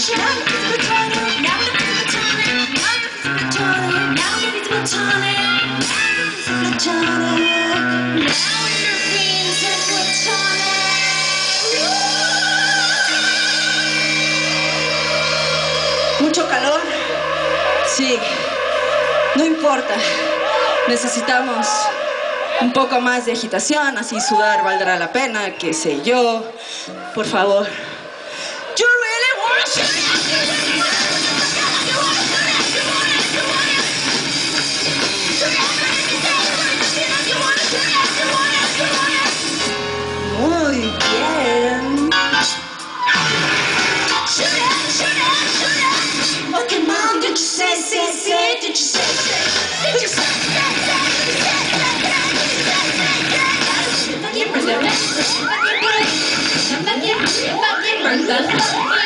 ¿Mucho calor? Sí, no importa. Necesitamos un poco más de agitación, así sudar valdrá la pena, qué sé yo. Por favor. You really wanna Muy bien. Okay, mom, did you say, did you say, did you say? Not yet,